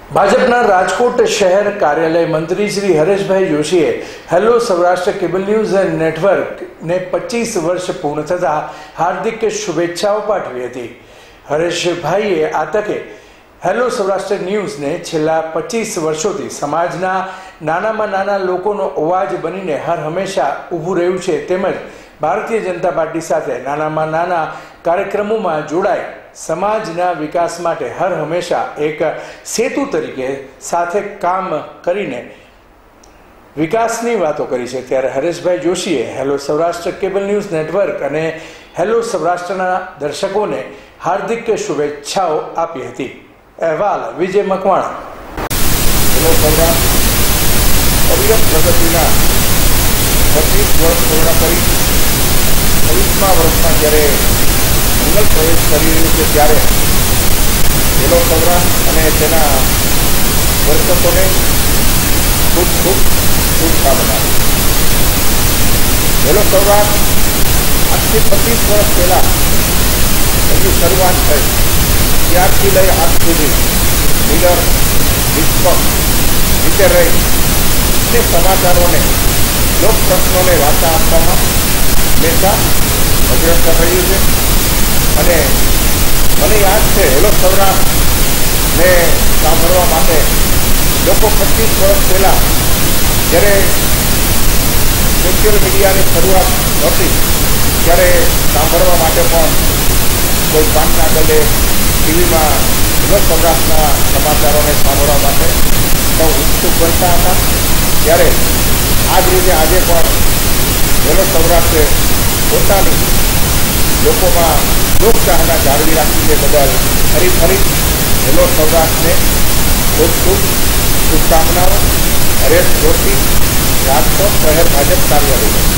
ભાજપના રાજકોટ શહેર કાર્યાલય મંત્રી શ્રી હરેશભાઈ જોશીએ હેલો સૌરાષ્ટ્ર કેબલ ન્યૂઝ નેટવર્કને 25 વર્ષ પૂર્ણ થતાં હાર્દિક શુભેચ્છાઓ પાઠવી હતી। હરેશભાઈએ આ તકે હેલો સૌરાષ્ટ્ર ન્યૂઝને છેલ્લા 25 વર્ષોથી સમાજના નાનામાં નાના લોકોનો અવાજ બનીને હર હંમેશા ઊભું રહ્યું છે, તેમજ ભારતીય જનતા પાર્ટી સાથે નાનામાં નાના કાર્યક્રમોમાં જોડાઈ સમાજના વિકાસ માટે હર હંમેશા એક સેતુ તરીકે સાથે કામ કરીને વિકાસની વાતો કરી છે। ત્યારે હરેશભાઈ જોશીએ hello Saurashtra cable news network અને હેલો સૌરાષ્ટ્રના દર્શકોને હાર્દિક શુભેચ્છાઓ આપી હતી। અહેવાલ વિજય મકવાણા। હેલો સૌરાષ્ટ્ર અવિરત પ્રગતિના 25 વર્ષ પૂર્ણ કરી 26મા વર્ષમાં જ્યારે મંગલ પ્રવેશ કરી રહ્યું છે, ત્યારે હેલો સૌરાષ્ટ્ર અને તેના દર્શકોને ખૂબ ખૂબ શુભકામના। હેલો સૌરાષ્ટ્ર આજથી 25 વર્ષ પહેલાં એની શરૂઆત થઈ, ત્યારથી લઈ આજ સુધી નિડર નિષ્પક્ષ રીતે રહી અને સમાચારોને લોક પ્રશ્નોને વાચા આપવામાં હંમેશા અગ્રસર રહ્યું છે। અને મને યાદ છે, હેલો સૌરાષ્ટ્રને સાંભળવા માટે લોકો 25 વર્ષ પહેલાં જ્યારે સોશિયલ મીડિયાની શરૂઆત હતી, ત્યારે સાંભળવા માટે પણ કોઈ પાનના ગલે ટીવીમાં હેલો સૌરાષ્ટ્રના સમાચારોને સાંભળવા માટે સૌ ઉત્સુક બનતા હતા। ત્યારે આ જ રીતે આજે પણ હેલો સૌરાષ્ટ્રે પોતાની લોકોમાં લોકચાહના જાળવી રાખી છે બદલ ફરી હેલો સૌરાષ્ટ્રને ખૂબ ખૂબ શુભકામનાઓ। હરેશ જોશી, રાજકોટ શહેર ભાજપ કાર્યાલય।